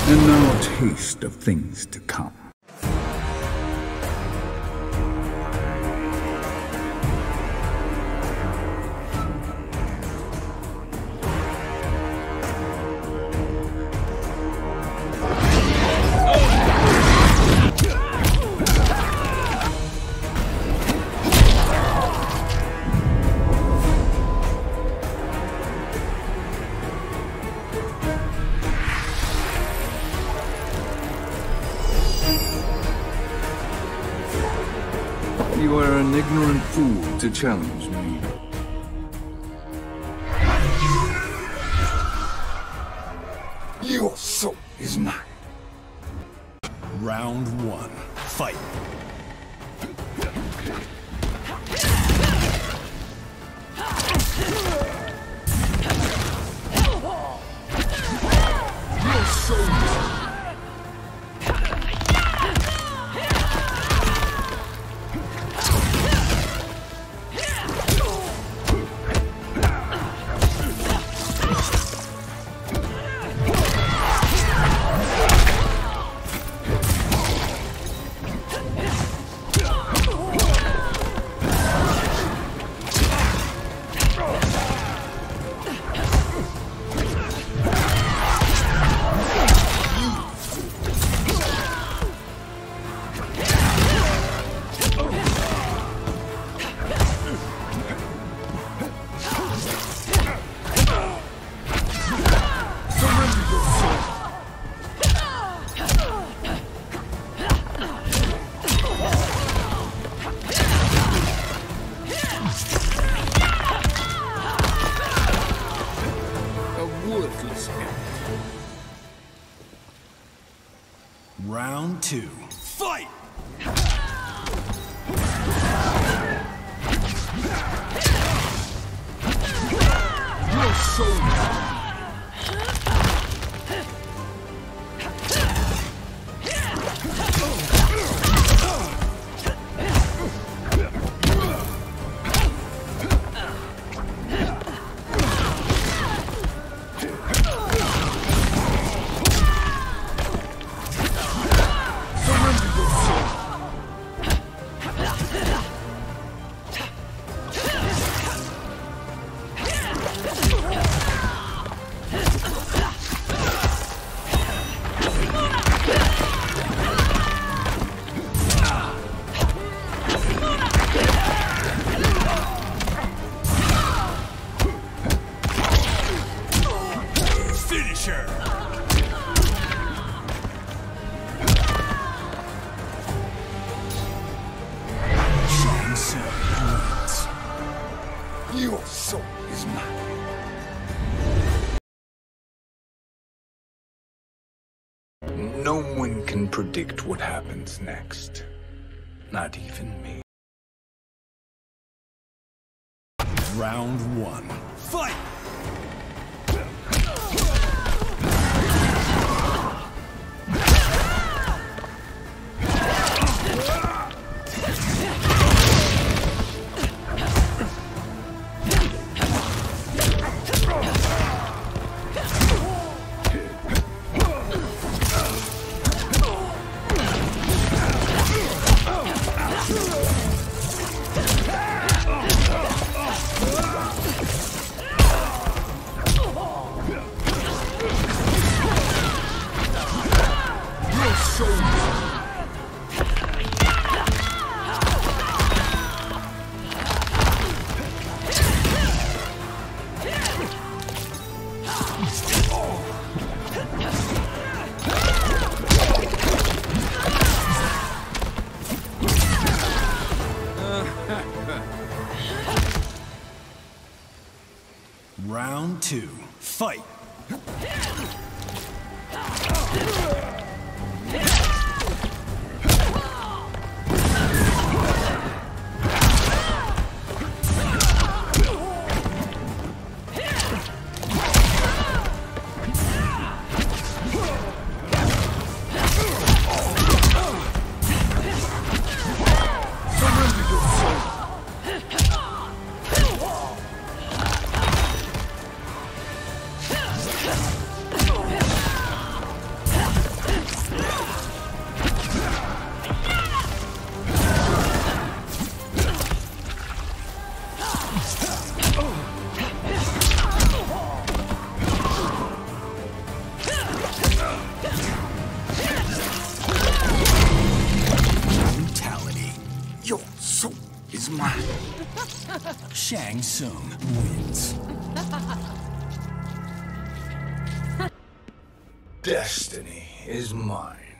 And now a taste of things to come. You are an ignorant fool to challenge me. Your soul is mine. Round 1. Fight. Your soul is mine. Round 2. Fight! Your soul is mine. Your soul is mine. No one can predict what happens next. Not even me. Round 1. Fight! Round 2. Fight! So is mine. Shang Tsung wins. Destiny is mine.